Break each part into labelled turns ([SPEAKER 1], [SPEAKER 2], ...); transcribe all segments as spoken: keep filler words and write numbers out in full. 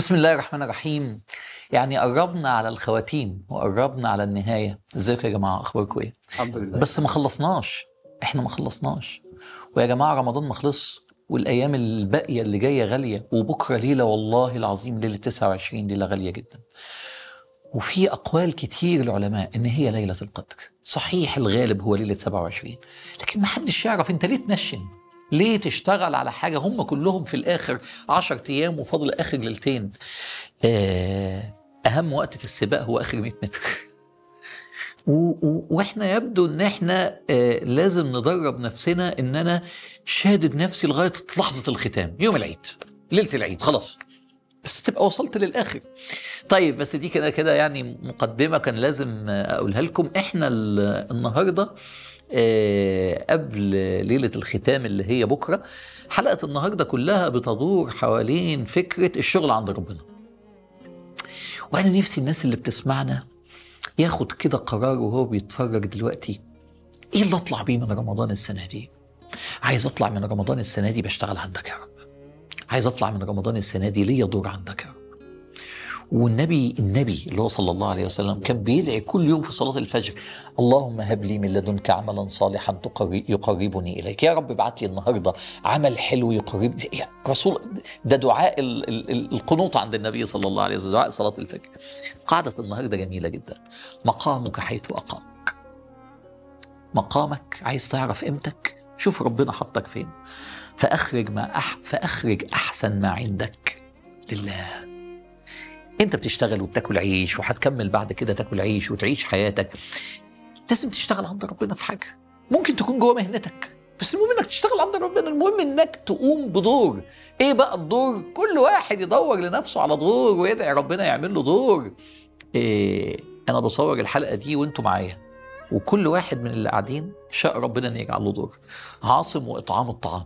[SPEAKER 1] بسم الله الرحمن الرحيم. يعني قربنا على الخواتيم وقربنا على النهاية. ازيكم يا جماعة؟ اخباركم ايه؟
[SPEAKER 2] الحمد لله.
[SPEAKER 1] بس ما خلصناش، احنا ما خلصناش. ويا جماعة رمضان ما خلص، والايام الباقية اللي جاية غالية، وبكرة ليلة والله العظيم ليلة تسعة وعشرين ليلة غالية جدا. وفي اقوال كتير العلماء ان هي ليلة القدر. صحيح الغالب هو ليلة سبعة وعشرين، لكن ما حدش يعرف انت ليه تنشن، ليه تشتغل على حاجة هم كلهم في الآخر عشر أيام وفضل آخر ليلتين. أهم وقت في السباق هو آخر مئة متر. وإحنا يبدو إن إحنا لازم ندرب نفسنا إن أنا شادد نفسي لغاية لحظة الختام، يوم العيد، ليلة العيد، خلاص بس تبقى وصلت للآخر. طيب بس دي كده كده يعني مقدمة كان لازم أقولها لكم. إحنا النهاردة آه قبل ليلة الختام اللي هي بكرة، حلقة النهاردة كلها بتدور حوالين فكرة الشغل عند ربنا. وأنا نفسي الناس اللي بتسمعنا ياخد كده قرار وهو بيتفرج دلوقتي، إيه اللي أطلع بيه من رمضان السنة دي؟ عايز أطلع من رمضان السنة دي بشتغل عندك يا رب، عايز أطلع من رمضان السنة دي ليا دور عندك يا رب. والنبي النبي اللي هو صلى الله عليه وسلم كان بيدعي كل يوم في صلاة الفجر: اللهم هب لي من لدنك عملا صالحا يقربني إليك. يا رب ابعت لي النهاردة عمل حلو يقربني يا رسول. ده دعاء ال ال ال القنوط عند النبي صلى الله عليه وسلم، دعاء صلاة الفجر. قاعدة النهاردة جميلة جدا: مقامك حيث أقامك. مقامك، عايز تعرف قيمتك؟ شوف ربنا حطك فين، فأخرج ما أح فأخرج أحسن ما عندك لله. انت بتشتغل وبتاكل عيش، وهتكمل بعد كده تاكل عيش وتعيش حياتك. لازم تشتغل عند ربنا في حاجه، ممكن تكون جوه مهنتك، بس المهم انك تشتغل عند ربنا. المهم انك تقوم بدور. ايه بقى الدور؟ كل واحد يدور لنفسه على دور ويدعي ربنا يعمل له دور. إيه، انا بصور الحلقه دي وانتوا معايا، وكل واحد من اللي قاعدين شاء ربنا ان يجعل له دور. عاصم واطعام الطعام،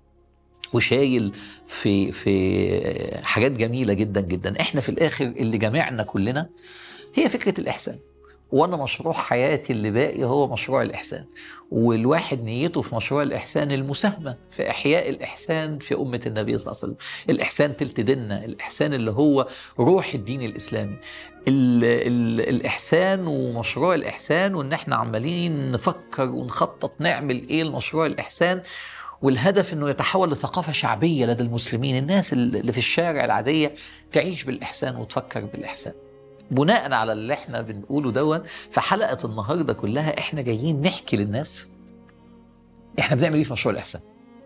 [SPEAKER 1] وشايل في في حاجات جميلة جدا جدا. احنا في الاخر اللي جمعنا كلنا هي فكرة الإحسان، وانا مشروع حياتي اللي باقي هو مشروع الإحسان. والواحد نيته في مشروع الإحسان المساهمة في إحياء الإحسان في أمة النبي صلى الله عليه وسلم. الإحسان تلت ديننا، الإحسان اللي هو روح الدين الإسلامي. ال ال الإحسان ومشروع الإحسان، وإن احنا عمالين نفكر ونخطط نعمل إيه المشروع الإحسان، والهدف انه يتحول لثقافة شعبية لدى المسلمين. الناس اللي في الشارع العادية تعيش بالإحسان وتفكر بالإحسان. بناء على اللي احنا بنقوله دون، فحلقة النهاردة كلها احنا جايين نحكي للناس احنا بنعمل ايه في مشروع الإحسان،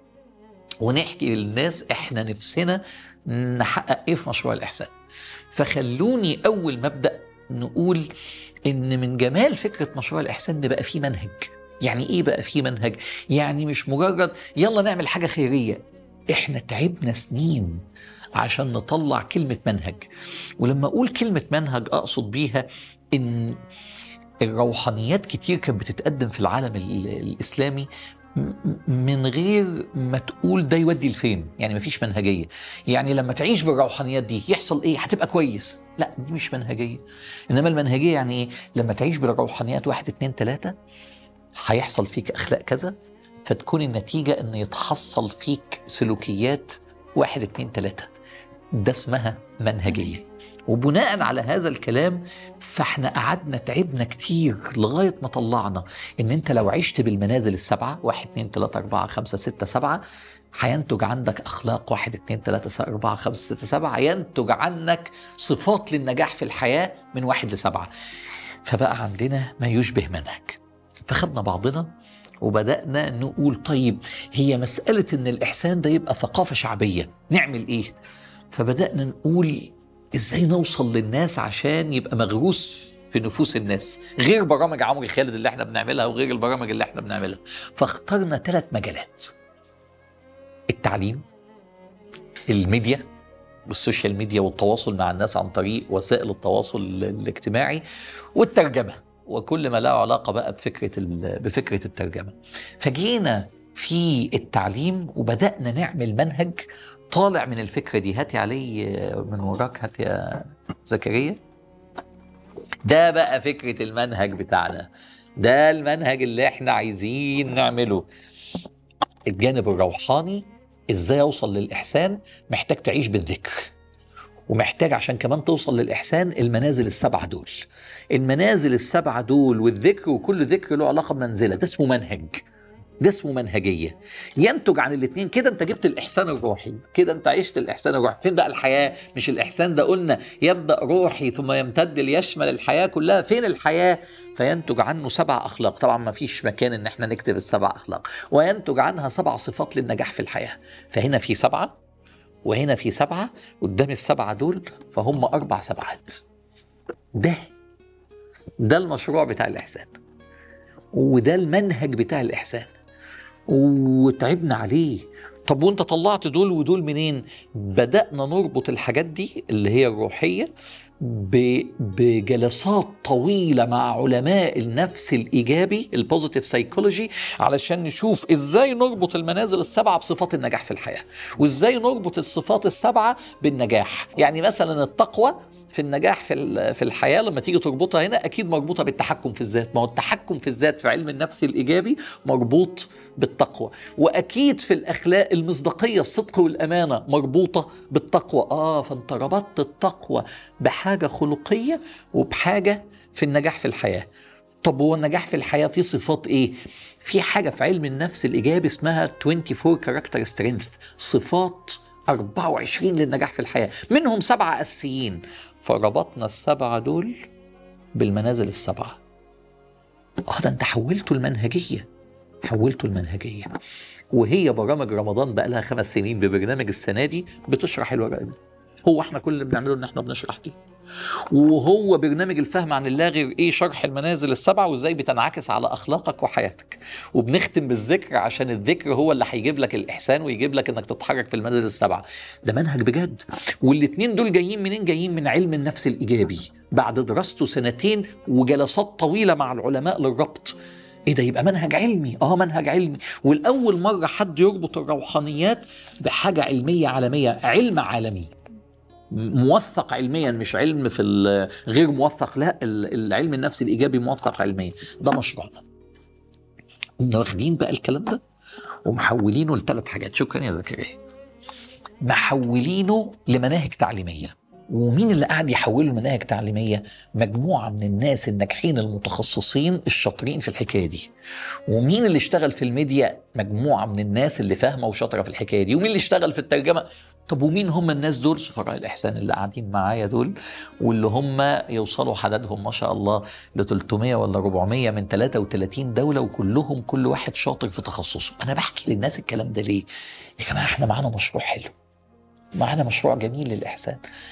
[SPEAKER 1] ونحكي للناس احنا نفسنا نحقق ايه في مشروع الإحسان. فخلوني اول مبدأ نقول ان من جمال فكرة مشروع الإحسان ان بقى فيه منهج. يعني ايه بقى في منهج؟ يعني مش مجرد يلا نعمل حاجة خيرية. احنا تعبنا سنين عشان نطلع كلمة منهج. ولما اقول كلمة منهج اقصد بيها ان الروحانيات كتير كانت بتتقدم في العالم الاسلامي من غير ما تقول ده يودي لفين. يعني مفيش منهجية. يعني لما تعيش بالروحانيات دي يحصل ايه؟ هتبقى كويس. لا، دي مش منهجية. انما المنهجية يعني ايه؟ لما تعيش بالروحانيات واحد اتنين تلاتة هيحصل فيك أخلاق كذا، فتكون النتيجة أن يتحصل فيك سلوكيات واحد اتنين تلاتة. ده اسمها منهجية. وبناء على هذا الكلام فاحنا قعدنا تعبنا كتير لغاية ما طلعنا ان انت لو عشت بالمنازل السبعة واحد اتنين تلاتة اربعة خمسة ستة سبعة هينتج عندك أخلاق واحد اتنين تلاتة اربعة خمسة ستة سبعة، هينتج عنك صفات للنجاح في الحياة من واحد لسبعة. فبقى عندنا ما يشبه منهج. فخدنا بعضنا وبدأنا نقول طيب هي مسألة ان الإحسان ده يبقى ثقافة شعبية، نعمل ايه؟ فبدأنا نقول ازاي نوصل للناس عشان يبقى مغروس في نفوس الناس، غير برامج عمرو خالد اللي احنا بنعملها وغير البرامج اللي احنا بنعملها. فاخترنا ثلاث مجالات: التعليم، الميديا والسوشيال ميديا والتواصل مع الناس عن طريق وسائل التواصل الاجتماعي، والترجمة وكل ما له علاقة بقى بفكرة بفكرة الترجمة. فجينا في التعليم وبدأنا نعمل منهج طالع من الفكرة دي. هاتي علي من وراك، هاتي يا زكريا. ده بقى فكرة المنهج بتاعنا، ده المنهج اللي احنا عايزين نعمله. الجانب الروحاني، ازاي اوصل للإحسان؟ محتاج تعيش بالذكر، ومحتاج عشان كمان توصل للإحسان المنازل السبعة دول. المنازل السبعة دول والذكر، وكل ذكر له علاقة بمنزلة، ده اسمه منهج، ده اسمه منهجية. ينتج عن الاثنين كده انت جبت الإحسان الروحي، كده انت عشت الإحسان الروحي. فين بقى الحياة؟ مش الإحسان ده قلنا يبدأ روحي ثم يمتد ليشمل الحياة كلها. فين الحياة؟ فينتج عنه سبع أخلاق. طبعا ما فيش مكان ان احنا نكتب السبع أخلاق. وينتج عنها سبع صفات للنجاح في الحياة. فهنا في سبعة وهنا في سبعة، قدام السبعة دول فهم أربع سبعات. ده ده المشروع بتاع الإحسان، وده المنهج بتاع الإحسان، وتعبنا عليه. طب وانت طلعت دول ودول منين؟ بدأنا نربط الحاجات دي اللي هي الروحية بجلسات طويلة مع علماء النفس الإيجابي البوزيتيف سايكولوجي، علشان نشوف إزاي نربط المنازل السبعة بصفات النجاح في الحياة، وإزاي نربط الصفات السبعة بالنجاح. يعني مثلا التقوى في النجاح في في الحياة لما تيجي تربطها هنا أكيد مربوطة بالتحكم في الذات. ما هو التحكم في الذات في علم النفس الإيجابي مربوط بالتقوى. وأكيد في الأخلاق المصداقية، الصدق والأمانة مربوطة بالتقوى. آه فأنت ربطت التقوى بحاجة خلقية وبحاجة في النجاح في الحياة. طب هو النجاح في الحياة فيه صفات إيه؟ في حاجة في علم النفس الإيجابي اسمها أربعة وعشرين كاركتر سترينث، صفات أربعة وعشرين للنجاح في الحياة، منهم سبعة أساسيين. فربطنا السبعة دول بالمنازل السبعة. اه ده انت حولته المنهجية، حولته المنهجية. وهي برامج رمضان بقى لها خمس سنين ببرنامج السنة دي بتشرح الورقة دي. هو احنا كل اللي بنعمله ان احنا بنشرح دي. وهو برنامج الفهم عن الله غير ايه؟ شرح المنازل السبعة وازاي بتنعكس على اخلاقك وحياتك. وبنختم بالذكر عشان الذكر هو اللي هيجيب لك الاحسان ويجيب لك انك تتحرك في المنازل السبعة. ده منهج بجد. والاتنين دول جايين منين؟ جايين من علم النفس الايجابي بعد دراسته سنتين وجلسات طويلة مع العلماء للربط. ايه ده؟ يبقى منهج علمي. اه منهج علمي. والاول مرة حد يربط الروحانيات بحاجة علمية عالمية، علم عالمي موثق علميا، مش علم في غير موثق، لا العلم النفسي الإيجابي موثق علميا. ده مشروعنا. كنا واخدين بقى الكلام ده ومحولينه لثلاث حاجات. شكرا يا زكريا. محولينه لمناهج تعليمية. ومين اللي قاعد يحوله لمناهج تعليمية؟ مجموعة من الناس الناجحين المتخصصين الشاطرين في الحكاية دي. ومين اللي اشتغل في الميديا؟ مجموعة من الناس اللي فاهمة وشاطرة في الحكاية دي. ومين اللي اشتغل في الترجمة؟ طب ومين هم الناس دول؟ سفراء الإحسان اللي قاعدين معايا دول، واللي هم يوصلوا عددهم ما شاء الله ل ثلاثمية ولا أربعمية من ثلاثة وثلاثين دولة، وكلهم كل واحد شاطر في تخصصه. أنا بحكي للناس الكلام ده ليه؟ يا جماعة احنا معانا مشروع حلو، معانا مشروع جميل للإحسان.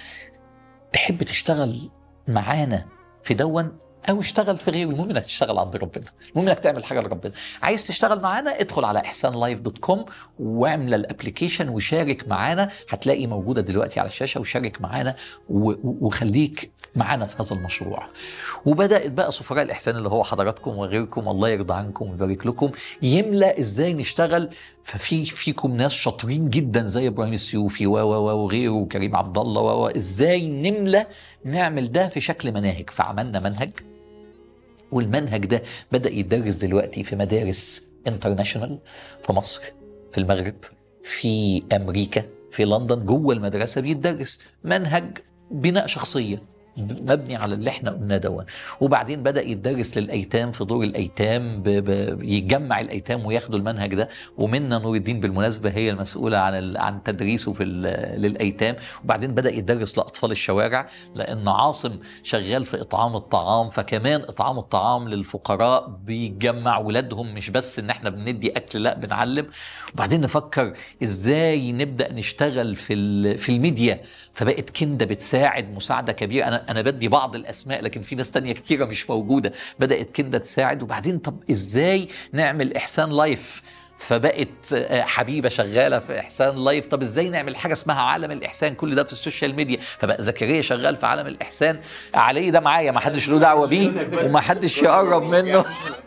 [SPEAKER 1] تحب تشتغل معانا في دون او اشتغل في غيره، المهم انك تشتغل عند ربنا، المهم انك تعمل حاجه لربنا. عايز تشتغل معانا؟ ادخل على احسان لايف دوت كوم واعمل الابلكيشن وشارك معانا، هتلاقي موجوده دلوقتي على الشاشه، وشارك معانا وخليك معانا في هذا المشروع. وبدات بقى سفراء الاحسان اللي هو حضراتكم وغيركم، الله يرضى عنكم ويبارك لكم، يملا ازاي نشتغل. ففي فيكم ناس شاطرين جدا زي ابراهيم السيوفي و و وغيره وكريم عبد الله و ازاي نملا نعمل ده في شكل مناهج. فعملنا منهج، والمنهج ده بدأ يتدرس دلوقتي في مدارس انترناشونال، في مصر، في المغرب، في أمريكا، في لندن. جوه المدرسة بيتدرس منهج بناء شخصية مبني على اللي احنا قلنا دون. وبعدين بدأ يتدرس للأيتام في دور الأيتام، ب... ب... يجمع الأيتام وياخدوا المنهج ده. ومنى نور الدين بالمناسبة هي المسؤولة عن ال... عن تدريسه في ال... للأيتام. وبعدين بدأ يتدرس لأطفال الشوارع، لأن عاصم شغال في إطعام الطعام، فكمان إطعام الطعام للفقراء بيجمع ولادهم، مش بس إن احنا بندي أكل، لا بنعلم. وبعدين نفكر إزاي نبدأ نشتغل في ال... في الميديا. فبقت كندا بتساعد مساعدة كبيرة. أنا أنا بدي بعض الأسماء لكن في ناس تانية كتيرة مش موجودة. بدأت كندا تساعد. وبعدين طب إزاي نعمل إحسان لايف؟ فبقت حبيبة شغالة في إحسان لايف. طب إزاي نعمل حاجة اسمها عالم الإحسان؟ كل ده في السوشيال ميديا. فبقى زكريا شغال في عالم الإحسان. علي ده معايا، ما حدش له دعوة بيه وما حدش يقرب منه.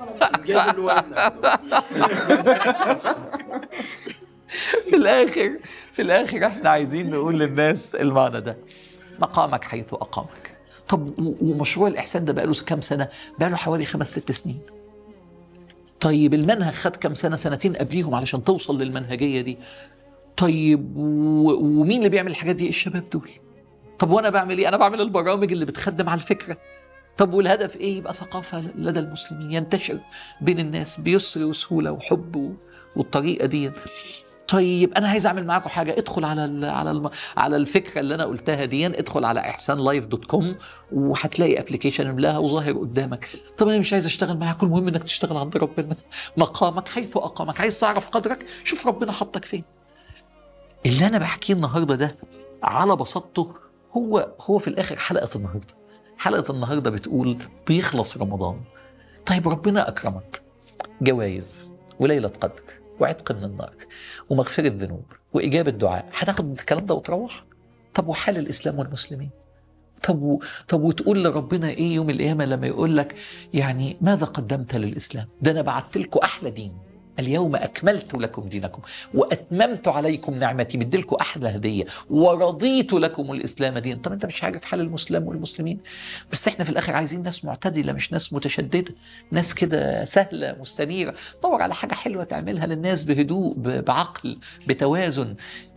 [SPEAKER 1] في الآخر في الآخر احنا عايزين نقول للناس المعنى ده: مقامك حيث أقامك. طب ومشروع الإحسان ده بقاله كام سنة؟ بقاله حوالي خمس ست سنين. طيب المنهج خد كام سنة؟ سنتين قبليهم علشان توصل للمنهجية دي. طيب ومين اللي بيعمل الحاجات دي؟ الشباب دول. طب وانا بعمل ايه؟ انا بعمل البرامج اللي بتخدم على الفكره. طب والهدف ايه؟ يبقى ثقافه لدى المسلمين ينتشر بين الناس بيسر وسهوله وحب والطريقه دي. طيب انا عايز اعمل معاكم حاجه، ادخل على ال على ال على الفكره اللي انا قلتها دي، ادخل على احسان لايف دوت كوم وهتلاقي ابلكيشن املاها وظاهر قدامك. طب انا مش عايز اشتغل معاكم، المهم انك تشتغل عند ربنا، مقامك حيث اقامك. عايز تعرف قدرك؟ شوف ربنا حطك فين. اللي انا بحكيه النهارده ده على بساطته هو هو في الاخر حلقه النهارده. حلقه النهارده بتقول بيخلص رمضان، طيب ربنا اكرمك جوائز وليله قدر وعتق من النار ومغفرة ذنوب وإجابة دعاء، هتاخد الكلام ده وتروح؟ طب وحال الإسلام والمسلمين؟ طب و... طب وتقول لربنا إيه يوم القيامة لما يقول لك يعني ماذا قدمت للإسلام؟ ده أنا بعت لكم أحلى دين، اليوم أكملت لكم دينكم وأتممت عليكم نعمتي، بدلكم أحلى هدية ورضيت لكم الإسلام دين. طب أنت مش عارف حال المسلم والمسلمين؟ بس إحنا في الآخر عايزين ناس معتدلة، مش ناس متشددة، ناس كده سهلة مستنيرة. دور على حاجة حلوة تعملها للناس بهدوء بعقل بتوازن.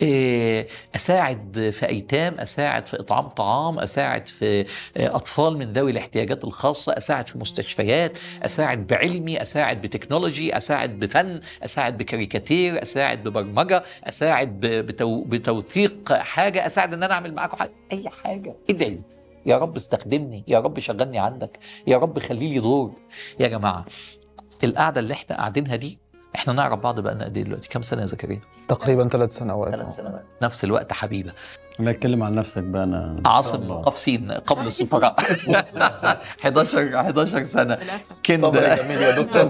[SPEAKER 1] أساعد في أيتام، أساعد في إطعام طعام، أساعد في أطفال من ذوي الاحتياجات الخاصة، أساعد في مستشفيات، أساعد بعلمي، أساعد بتكنولوجي، أساعد بفن، أساعد بكاريكاتير، أساعد ببرمجة، أساعد بتو... بتوثيق حاجة، أساعد أن أنا أعمل معاكم حاجة، أي حاجة. ادعي يا رب استخدمني، يا رب شغلني عندك، يا رب خلي لي دور. يا جماعة القعدة اللي احنا قاعدينها دي، احنا نعرف بعض بقالنا قد ايه دلوقتي؟ كم سنة يا زكريا؟
[SPEAKER 2] تقريبا ثلاث سنوات.
[SPEAKER 1] ثلاث سنوات نفس الوقت حبيبة.
[SPEAKER 3] لا اتكلم عن نفسك بقى. انا
[SPEAKER 1] عاصم قفصين قبل السفراء. حداشر حداشر سنة.
[SPEAKER 2] كندا جميل يا دكتور.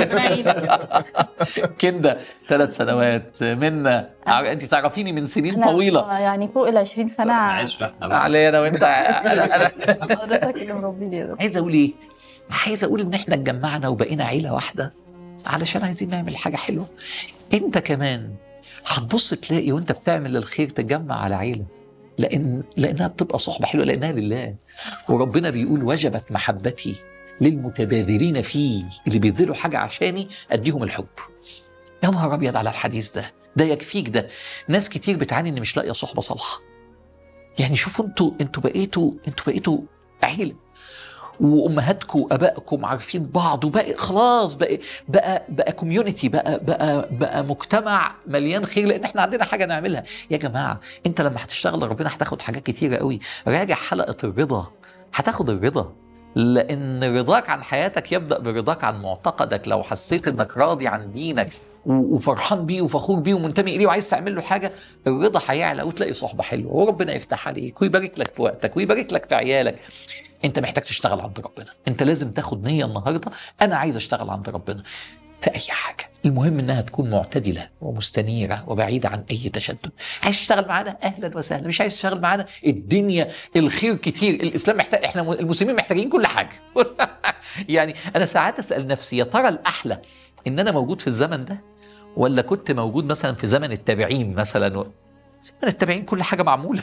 [SPEAKER 1] كندا ثلاث سنوات. منا انت تعرفيني من سنين طويلة،
[SPEAKER 4] يعني فوق ال عشرين سنة
[SPEAKER 1] علي انا وانت.
[SPEAKER 4] حضرتك اللي مربيني يا دكتور.
[SPEAKER 1] عايز اقول ايه؟ عايز اقول ان احنا اتجمعنا وبقينا عيلة واحدة علشان عايزين نعمل حاجة حلوة. انت كمان هتبص تلاقي وانت بتعمل الخير تجمع على عيلة، لأن لأنها بتبقى صحبة حلوة، لأنها لله. وربنا بيقول وجبت محبتي للمتبادرين فيه، اللي بيبذلوا حاجة عشاني أديهم الحب. يا نهار أبيض على الحديث ده، ده يكفيك. ده ناس كتير بتعاني إن مش لاقية صحبة صالحة. يعني شوفوا انتوا انتوا بقيتوا انتوا بقيتوا عيلة، وامهاتكم وابائكم عارفين بعض، وبقى خلاص بقى بقى بقى كوميونتي، بقى بقى بقى مجتمع مليان خير، لان احنا عندنا حاجه نعملها. يا جماعه انت لما هتشتغل ربنا هتاخد حاجات كتيره قوي. راجع حلقه الرضا، هتاخد الرضا، لان رضاك عن حياتك يبدا برضاك عن معتقدك. لو حسيت انك راضي عن دينك وفرحان بيه وفخور بيه ومنتمي اليه وعايز تعمل له حاجه، الرضا هيعلى وتلاقي صحبه حلوه، وربنا يفتح عليك ويبارك لك في وقتك ويبارك لك في عيالك. انت محتاج تشتغل عند ربنا. انت لازم تاخد نية النهاردة، انا عايز اشتغل عند ربنا في اي حاجة، المهم انها تكون معتدلة ومستنيرة وبعيدة عن اي تشدد. عايز تشتغل معانا اهلا وسهلا، مش عايز تشتغل معانا الدنيا الخير كتير. الاسلام محتاج، احنا المسلمين محتاجين كل حاجة. يعني انا ساعات اسأل نفسي يا ترى الاحلى ان انا موجود في الزمن ده، ولا كنت موجود مثلا في زمن التابعين مثلا؟ و... زمن التابعين كل حاجة معمولة.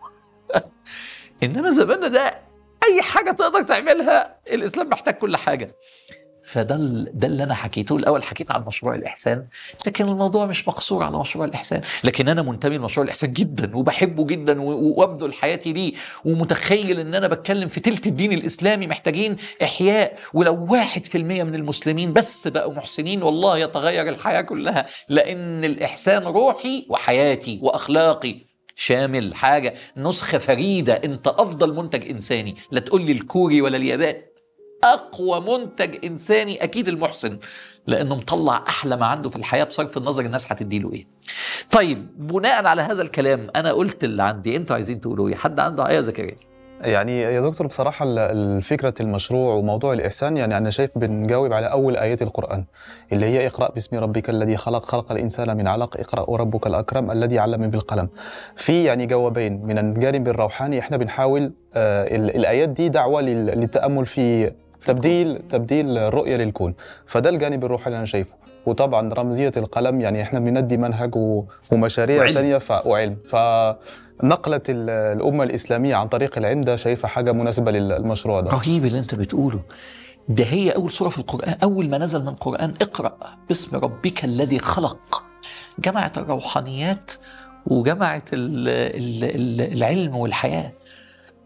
[SPEAKER 1] انما زماننا ده اي حاجه تقدر تعملها، الاسلام محتاج كل حاجه. فده ده اللي انا حكيته. الاول حكيت عن مشروع الاحسان، لكن الموضوع مش مقصور على مشروع الاحسان، لكن انا منتمي لمشروع الاحسان جدا وبحبه جدا وابذل حياتي ليه، ومتخيل ان انا بتكلم في تلت الدين الاسلامي محتاجين احياء. ولو واحد في المية من المسلمين بس بقوا محسنين، والله يتغير الحياه كلها، لان الاحسان روحي وحياتي واخلاقي، شامل، حاجة نسخة فريدة. انت افضل منتج انساني، لا تقول لي الكوري ولا الياباني، اقوى منتج انساني اكيد المحسن، لانه مطلع احلى ما عنده في الحياة بصرف النظر الناس هتديله ايه. طيب بناء على هذا الكلام انا قلت اللي عندي، انتوا عايزين تقولوا ايه؟ حد عنده ايه يا زكريا؟
[SPEAKER 2] يعني يا دكتور بصراحة الفكرة المشروع وموضوع الإحسان، يعني أنا شايف بنجاوب على أول آيات القرآن اللي هي اقرأ باسم ربك الذي خلق خلق الإنسان من علق اقرأ وربك الأكرم الذي علم بالقلم. في يعني جوابين من الجانب الروحاني، إحنا بنحاول آه الآيات دي دعوة للتأمل في تبديل تبديل الرؤية للكون، فده الجانب الروحي اللي أنا شايفه. وطبعا رمزية القلم، يعني إحنا بندي منهج ومشاريع وعلم. تانية وعلم، فنقلة الأمة الإسلامية عن طريق العلم ده شايفة حاجة مناسبة للمشروع ده.
[SPEAKER 1] رهيب اللي أنت بتقوله ده. هي أول سورة في القرآن، أول ما نزل من القرآن اقرأ باسم ربك الذي خلق، جمعت الروحانيات وجمعت العلم والحياة.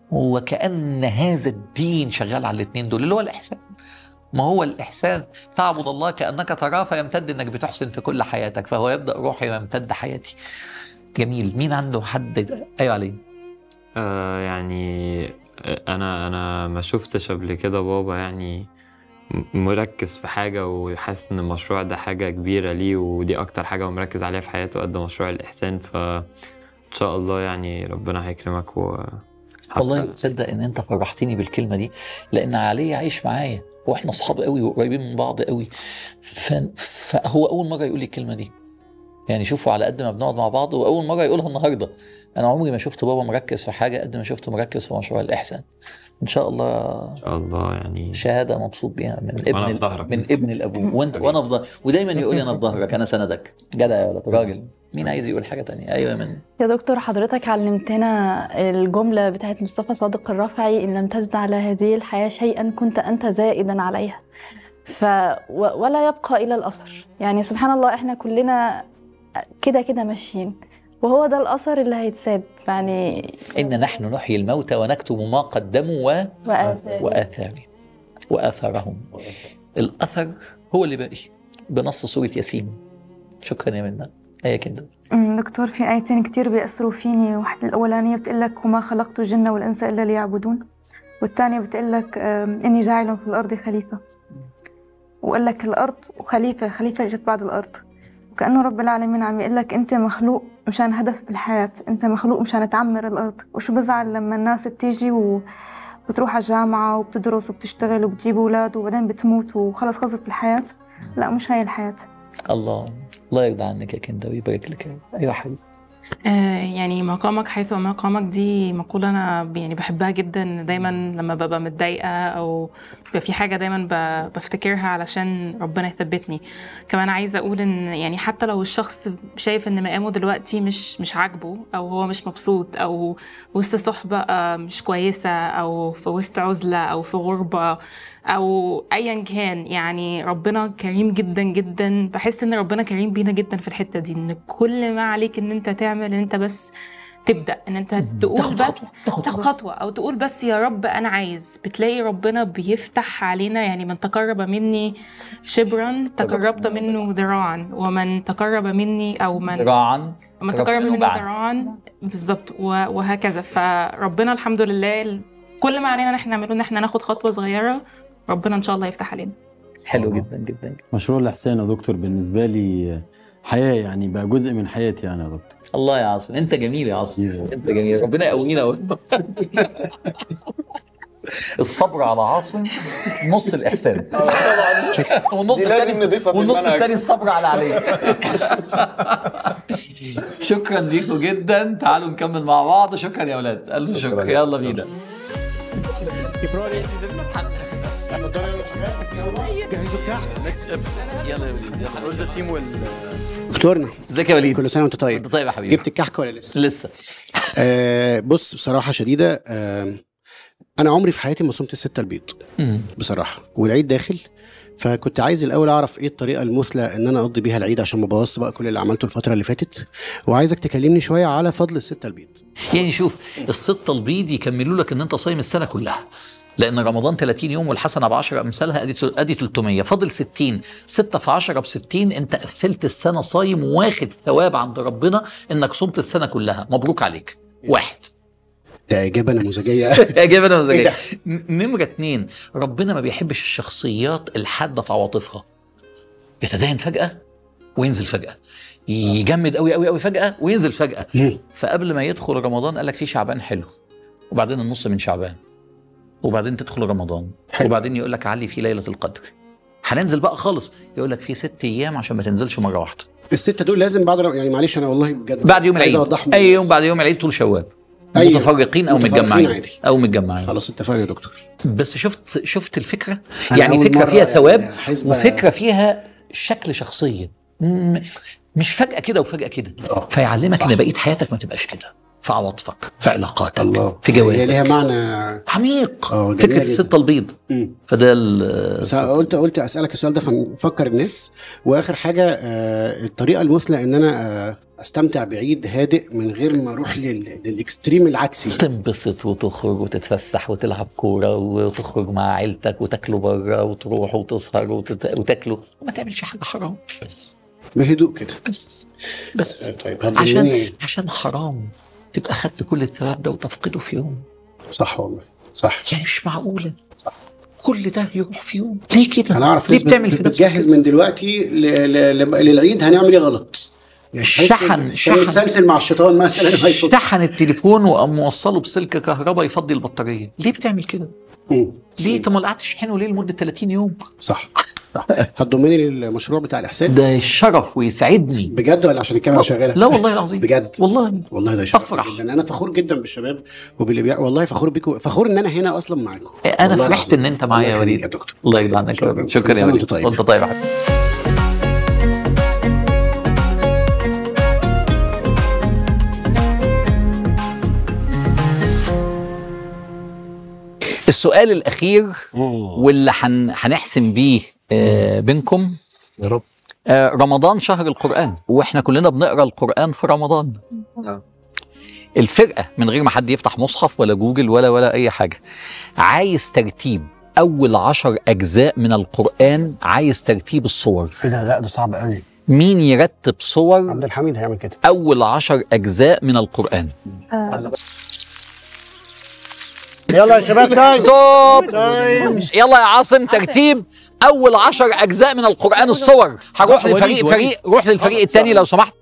[SPEAKER 1] وكأن هذا الدين شغال على الاثنين دول اللي هو الإحسان. ما هو الإحسان تعبد الله كأنك تراه فيمتد إنك بتحسن في كل حياتك، فهو يبدأ روحي ويمتد حياتي. جميل. مين عنده حد؟ أيوة علي.
[SPEAKER 5] آه يعني أنا أنا ما شفتش قبل كده بابا يعني مركز في حاجة وحاسس إن المشروع ده حاجة كبيرة ليه ودي أكتر حاجة هو مركز عليها في حياته قد مشروع الإحسان. فإن شاء الله يعني ربنا هيكرمك. و
[SPEAKER 1] والله تصدق إن أنت فرحتني بالكلمة دي، لأن علي عايش معايا واحنا اصحاب قوي وقريبين من بعض قوي، فهو اول مره يقول لي الكلمه دي. يعني شوفوا على قد ما بنقعد مع بعض واول مره يقولها النهارده. انا عمري ما شفت بابا مركز في حاجه قد ما شفته مركز في مشروع الاحسان. ان شاء الله
[SPEAKER 5] إن شاء الله يعني
[SPEAKER 1] شهاده مبسوط بيها من ابن
[SPEAKER 5] ال...
[SPEAKER 1] من ابن الابو. وانت وانا في ظهرك، ودايما يقول لي انا في ظهرك، انا سندك. جدع يا ولد راجل. مين عايز يقول حاجه تانية؟ ايوه من
[SPEAKER 4] يا دكتور حضرتك علمتنا الجمله بتاعت مصطفى صادق الرافعي: ان لم تزد على هذه الحياه شيئا كنت انت زائدا عليها، ف ولا يبقى الى الاثر. يعني سبحان الله احنا كلنا كده كده ماشيين وهو ده الاثر اللي هيتساب. يعني
[SPEAKER 1] ان نحن نحيي الموتى ونكتب ما قدموا و... واثارهم واثارهم. الاثر هو اللي باقي بنص سوره ياسين. شكرا يا منى. ايه كده
[SPEAKER 6] دكتور، في آيتين كتير بيأثروا فيني. واحدة الأولانية بتقلك: وما خلقت الجن والإنس إلا ليعبدون. والثانية بتقلك: إني جاعل في الأرض خليفة. وقال لك الأرض وخليفة، خليفة جت بعد الأرض. وكأنه رب العالمين عم يقول لك أنت مخلوق مشان هدف بالحياة، أنت مخلوق مشان تعمر الأرض. وشو بزعل لما الناس بتيجي وبتروح على الجامعة وبتدرس وبتشتغل وبتجيب أولاد وبعدين بتموت وخلص خلصت الحياة. لا، مش هاي الحياة.
[SPEAKER 1] الله الله يرضى عنك يا كندا ويبارك لك. ايوه حبيبي.
[SPEAKER 7] آه يعني مقامك حيث مقامك دي مقولة أنا يعني بحبها جدا. دايما لما ببقى متضايقة أو بيبقى في حاجة دايما بفتكرها علشان ربنا يثبتني. كمان عايزة أقول إن يعني حتى لو الشخص شايف إن مقامه دلوقتي مش مش عاجبه أو هو مش مبسوط أو وسط صحبة مش كويسة أو في وسط عزلة أو في غربة أو أيا كان، يعني ربنا كريم جدا جدا. بحس إن ربنا كريم بينا جدا في الحتة دي، إن كل ما عليك إن أنت تعمل إن أنت بس تبدأ إن أنت تقول بس تاخد خطوة أو تقول بس يا رب أنا عايز، بتلاقي ربنا بيفتح علينا. يعني من تقرب مني شبرا تقربت منه ذراعا، ومن تقرب مني أو من
[SPEAKER 1] ذراعا
[SPEAKER 7] ومن تقرب مني ذراعا بالظبط، وهكذا. فربنا الحمد لله كل ما علينا نحن نعمله إن احنا ناخد خطوة صغيرة، ربنا إن شاء الله يفتح علينا.
[SPEAKER 1] حلو جدا جدا.
[SPEAKER 3] مشروع الإحسان يا دكتور بالنسبة لي حياة، يعني بقى جزء من حياتي يعني يا دكتور.
[SPEAKER 1] الله يا عاصم، انت جميل يا عاصم، انت جميل. ربنا يقوينا. الصبر على عاصم نص الإحسان، والنص الثاني والنص الثاني الصبر على علي. شكرا ليكم جدا. تعالوا نكمل مع بعض. شكرا يا اولاد، الف شكر. يلا بينا. يلا يا وليد، هنوزع تيم وال
[SPEAKER 8] دكتورنا.
[SPEAKER 1] ازيك يا وليد؟
[SPEAKER 8] كل سنه وانت طيب.
[SPEAKER 1] انت طيب يا حبيبي.
[SPEAKER 8] جبت الكحك ولا لسه؟
[SPEAKER 1] لسه.
[SPEAKER 8] آه بص، بصراحه شديده، آه انا عمري في حياتي ما صمت الستة البيض بصراحه، والعيد داخل، فكنت عايز الاول اعرف ايه الطريقه المثلى ان انا اقضي بيها العيد عشان ما بوظش بقى كل اللي عملته الفتره اللي فاتت، وعايزك تكلمني شويه على فضل الستة البيض.
[SPEAKER 1] يعني شوف، الستة البيض يكملوا لك ان انت صايم السنه كلها، لان رمضان ثلاثين يوم والحسنه بعشرة امثالها، ادي ادي ثلاثمية، فاضل ستين. ستة في عشرة بستين، انت قفلت السنه صايم، واخد ثواب عند ربنا انك صمت السنه كلها. مبروك عليك. واحد،
[SPEAKER 8] ده إجابة نموذجية.
[SPEAKER 1] إجابة نموذجية. نمرة اتنين، ربنا ما بيحبش الشخصيات الحادة في عواطفها. يتدين فجأة وينزل فجأة، يجمد قوي قوي قوي فجأة وينزل فجأة. فقبل ما يدخل رمضان قال لك في شعبان حلو، وبعدين النص من شعبان، وبعدين تدخل رمضان، وبعدين يقول لك علي في ليلة القدر. هننزل بقى خالص، يقول لك في ست أيام عشان ما تنزلش مرة واحدة.
[SPEAKER 8] الستة دول لازم بعد يعني معلش أنا والله بجد
[SPEAKER 1] بعد يوم العيد، أي يوم بعد يوم العيد طول شوال. أيوة. متفرقين او متجمعين او متجمعين.
[SPEAKER 8] خلاص اتفقنا يا دكتور.
[SPEAKER 1] بس شفت شفت الفكره، يعني فكره فيها ثواب، يعني وفكره فيها شكل شخصيه، مش فجاه كده وفجاه كده، فيعلمك ان بقيه حياتك ما تبقاش كده. في عواطفك، في علاقاتك،
[SPEAKER 8] الله.
[SPEAKER 1] في
[SPEAKER 8] هي
[SPEAKER 1] جوازك.
[SPEAKER 8] ليها معنى
[SPEAKER 1] عميق.
[SPEAKER 8] اه
[SPEAKER 1] فكره
[SPEAKER 8] جميلة
[SPEAKER 1] الست
[SPEAKER 8] جدا.
[SPEAKER 1] البيض.
[SPEAKER 8] مم.
[SPEAKER 1] فده
[SPEAKER 8] بس قلت قلت اسالك السؤال ده فنفكر الناس. واخر حاجه آه، الطريقه المثلى ان انا آه، استمتع بعيد هادئ من غير ما اروح لل- للاكستريم العكسي.
[SPEAKER 1] تنبسط وتخرج وتتفسح وتلعب كوره وتخرج مع عيلتك وتاكلوا بره وتروح وتسهر وتت... وتاكلوا وما تعملش حاجه حرام. بس
[SPEAKER 8] بهدوء كده.
[SPEAKER 1] بس بس
[SPEAKER 8] آه، طيب
[SPEAKER 1] عشان
[SPEAKER 8] هتدلني.
[SPEAKER 1] عشان حرام تبقى خدت كل الثواب ده وتفقده في يوم.
[SPEAKER 8] صح والله صح.
[SPEAKER 1] يعني مش معقوله كل ده يروح في يوم. ليه كده؟
[SPEAKER 8] انا اعرف
[SPEAKER 1] ليه
[SPEAKER 8] ناس
[SPEAKER 1] بتعمل في نفسك
[SPEAKER 8] بتجهز
[SPEAKER 1] كده؟
[SPEAKER 8] من دلوقتي ل- ل- ل- للعيد هنعمل ايه غلط. يعني
[SPEAKER 1] شحن- شحن.
[SPEAKER 8] يتسلسل مع الشيطان مثلا هيفضل.
[SPEAKER 1] شحن التليفون وقام موصله بسلك كهرباء يفضي البطاريه. ليه بتعمل كده؟
[SPEAKER 8] مم.
[SPEAKER 1] ليه؟ طب ما قعدت تشحنه ليه لمده ثلاثين يوم؟
[SPEAKER 8] صح صح. هتضمني للمشروع بتاع الاحسان
[SPEAKER 1] ده شرف ويسعدني.
[SPEAKER 8] بجد ولا عشان الكاميرا شغاله؟
[SPEAKER 1] لا والله العظيم
[SPEAKER 8] بجد
[SPEAKER 1] والله
[SPEAKER 8] والله ده شرف
[SPEAKER 1] أفرح.
[SPEAKER 8] جدا. انا فخور جدا بالشباب وباللي بيع... والله فخور بيكم، فخور ان انا هنا اصلا معاكم.
[SPEAKER 1] انا
[SPEAKER 8] والله
[SPEAKER 1] فرحت
[SPEAKER 8] العظيم.
[SPEAKER 1] ان انت معايا يا
[SPEAKER 8] الله يخليك
[SPEAKER 1] وليد.
[SPEAKER 8] يا دكتور.
[SPEAKER 1] الله يرضى عنك يا
[SPEAKER 8] شكراً.
[SPEAKER 1] وليد. شكرا
[SPEAKER 8] كل
[SPEAKER 1] يا
[SPEAKER 8] سنة
[SPEAKER 1] وليد.
[SPEAKER 8] وأنت طيب.
[SPEAKER 1] وانت طيب يا حبيبي. السؤال الاخير واللي هن- هنحسم بيه آه، بينكم.
[SPEAKER 8] يا رب.
[SPEAKER 1] آه، رمضان شهر القرآن واحنا كلنا بنقرا القرآن في رمضان. الفرقة من غير ما حد يفتح مصحف ولا جوجل ولا ولا اي حاجة، عايز ترتيب اول عشر اجزاء من القرآن، عايز ترتيب الصور.
[SPEAKER 8] ايه ده؟ لا ده صعب قوي.
[SPEAKER 1] مين يرتب صور
[SPEAKER 8] عبد الحميد هيعمل كده.
[SPEAKER 1] اول عشر اجزاء من القرآن؟
[SPEAKER 4] آه.
[SPEAKER 8] يلا يا شباب تايم.
[SPEAKER 1] ستوب. يلا يا عاصم ترتيب اول عشر اجزاء من القرآن الصور. هروح
[SPEAKER 8] وليد،
[SPEAKER 1] لفريق
[SPEAKER 8] وليد.
[SPEAKER 1] فريق روح للفريق الثاني لو سمحت.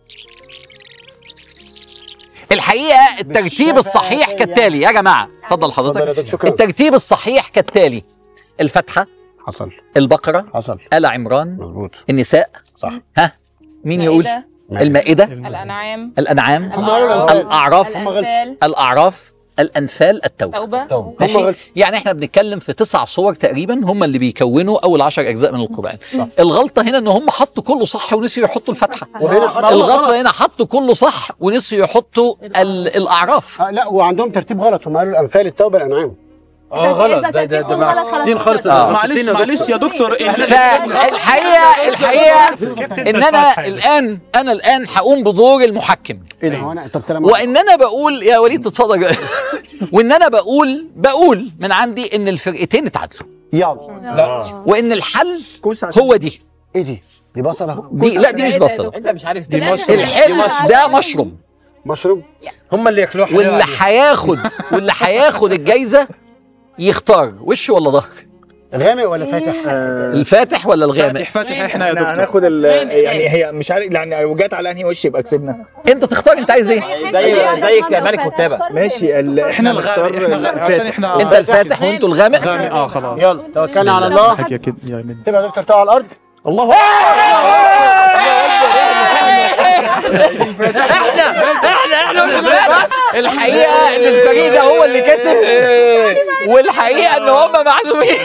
[SPEAKER 1] الحقيقة الترتيب الصحيح كالتالي يا جماعة. اتفضل حضرتك.
[SPEAKER 8] شكرا.
[SPEAKER 1] الترتيب الصحيح كالتالي: الفتحة،
[SPEAKER 8] حصل
[SPEAKER 1] البقرة،
[SPEAKER 8] حصل
[SPEAKER 1] آل عمران،
[SPEAKER 8] مظبوط
[SPEAKER 1] النساء.
[SPEAKER 8] صح.
[SPEAKER 1] ها مين يقول؟
[SPEAKER 7] المائدة،
[SPEAKER 1] المائدة،
[SPEAKER 7] الأنعام،
[SPEAKER 1] الأنعام،
[SPEAKER 7] الأعراف،
[SPEAKER 1] الأعراف،
[SPEAKER 7] الأنفال،
[SPEAKER 1] الأعراف، الأنفال، التوبة.
[SPEAKER 7] توبة.
[SPEAKER 1] ماشي. يعني احنا بنتكلم في تسع صور تقريبا هم اللي بيكونوا اول عشر اجزاء من القرآن. الغلطة هنا ان هم حطوا كله صح ونسيوا يحطوا الفتحة.
[SPEAKER 8] وهنا
[SPEAKER 1] الغلطة هنا حطوا كله صح ونسيوا يحطوا ال- الأعراف.
[SPEAKER 8] آه لا وعندهم ترتيب غلط. هم قالوا الانفال التوبه الانعام.
[SPEAKER 3] اه غلط. ده ده ده معكسين خالص.
[SPEAKER 1] آه.
[SPEAKER 2] معلش معلش يا دكتور.
[SPEAKER 1] فالحقيقة الحقيقة ان انا الان انا الان هقوم بدور المحكم.
[SPEAKER 8] ايه ده؟ هو انا طب سلام.
[SPEAKER 1] وان انا بقول يا وليد تتفضل. وان انا بقول بقول من عندي ان الفرقتين اتعادلوا،
[SPEAKER 8] يلا.
[SPEAKER 1] وان الحل هو دي
[SPEAKER 8] ايه دي؟ دي بصله.
[SPEAKER 1] دي لا دي مش بصل.
[SPEAKER 3] انت مش عارف دي
[SPEAKER 1] الحل ده مشروم.
[SPEAKER 8] مشروب.
[SPEAKER 3] هم اللي ياكلوها.
[SPEAKER 1] واللي هياخد واللي هياخد الجايزة يختار وش ولا ظهر؟
[SPEAKER 8] غامق ولا فاتح؟
[SPEAKER 1] الفاتح ولا الغامق؟
[SPEAKER 2] فاتح فاتح احنا يا دكتور.
[SPEAKER 9] هناخد ال يعني هي مش عارف يعني لو جت على انهي وش يبقى كسبنا.
[SPEAKER 1] انت تختار انت عايز ايه؟
[SPEAKER 3] زي زي كمالك كتابه.
[SPEAKER 9] ماشي ال-
[SPEAKER 2] احنا الغامق احنا غ- عشان احنا
[SPEAKER 1] انت الفاتح وانتوا الغامق.
[SPEAKER 2] غامق. اه خلاص.
[SPEAKER 8] يلا توكلنا على الله.
[SPEAKER 2] حكي كده يا من.
[SPEAKER 8] سيبها يا دكتور تقع على الارض.
[SPEAKER 2] الله
[SPEAKER 1] احنا احنا احنا الحقيقه ان الفريق ده هو اللي كسب، والحقيقه ان هم معزومين.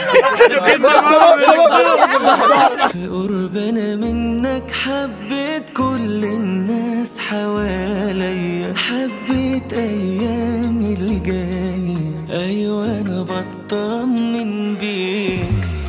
[SPEAKER 10] في قربنا منك حبيت كل الناس حواليا، حبيت ايامي الجايه، ايوه انا بطمن بيك.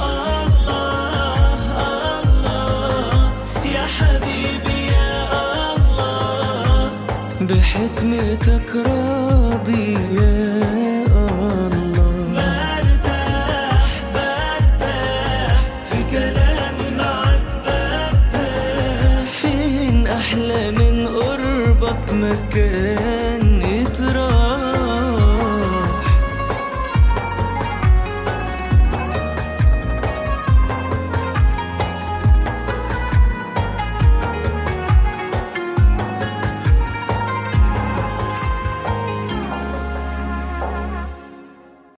[SPEAKER 10] بحكمتك راضي يا الله، برتاح برتاح في كلامي معك، برتاح فين أحلى من قربك مكان